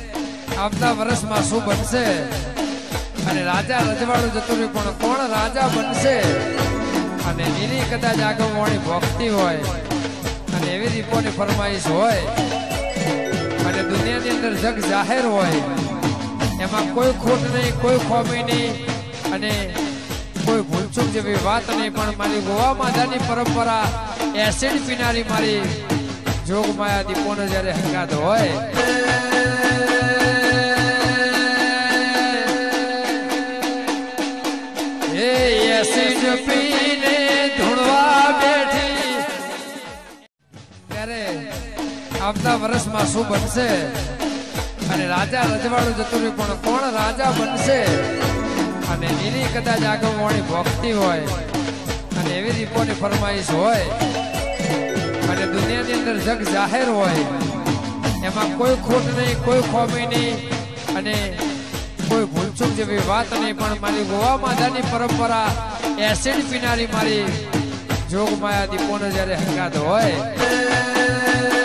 આવતા વર્ષમાં શું બનશે અને રાજા રજવાડું જતું રહ્યું પણ કોણ રાજા બનશે અને એની કદાચ આગળવાણી ભક્તિ હોય અને એવી દીપોની ફરમાઈશ હોય અને દુનિયાની અંદર જગ જાહેર હોય એમાં કોઈ ખોટ નહીં કોઈ ખોમી નહીં અને કોઈ ભૂલચૂક જેવી વાત નહીં પણ મારી ગોવા માતાની પરંપરા એસિડ પીનારી મારી જોગમાયા દીપોનો જ્યારે હંગાત હોય એ એસિડ પીને ધૂણવા બેઠી ત્યારે આવતા વર્ષમાં શું બનશે અને રાજા રજવાડું જતું રહ્યું પણ કોણ રાજા બનશે અને એની કદાચ આગળવાણી ભક્તિ હોય અને એવી દીપોની ફરમાઈશ હોય અને દુનિયાની અંદર જગ જાહેર હોય એમાં કોઈ ખોટ નહીં કોઈ ખોમી નહીં અને કોઈ ભૂલચૂક જેવી વાત નહીં પણ મારી ગોવા માતાની પરંપરા એસિડ પીનારી મારી જોગમાયા દીપોનો જ્યારે હંગાત હોય